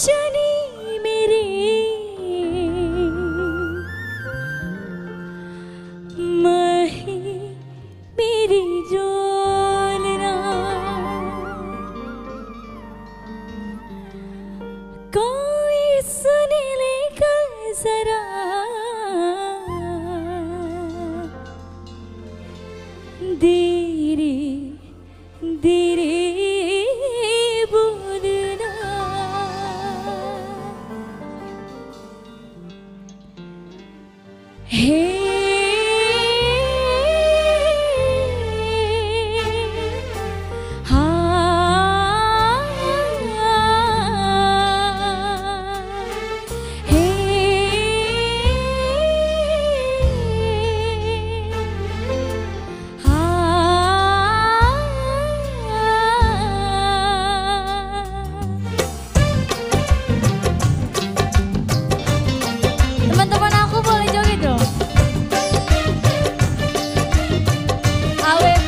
जाने मेरी माही मेरी डोलना, कोई सुन लेगा जरा धीरे धीरे बोलना। हे teman-teman aku boleh joget dong. AWB.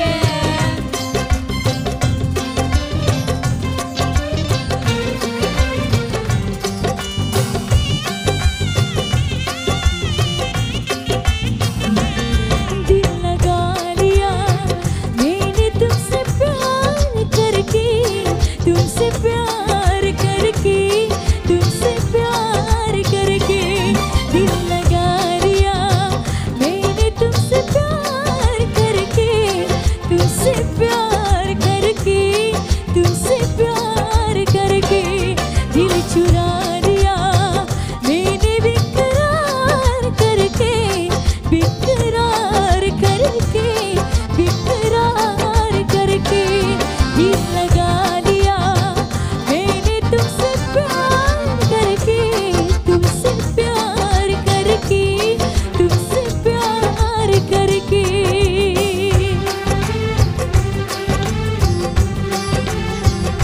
दिल लगा लिया मैंने तुमसे प्यार करके, तुमसे प्यार करके, तुमसे प्यार करके। दिल लगा लिया मैंने तुमसे प्यार करके, तुमसे प्यार करके, तुमसे प्यार करके। दिल चुरा लिया मैंने बेकरार करके, बेकरार करके, बेकरार करके। दिल लगा लिया मैंने तुमसे प्यार करके, तुमसे प्यार करके, तुमसे प्यार करके।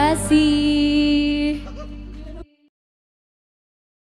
kasih.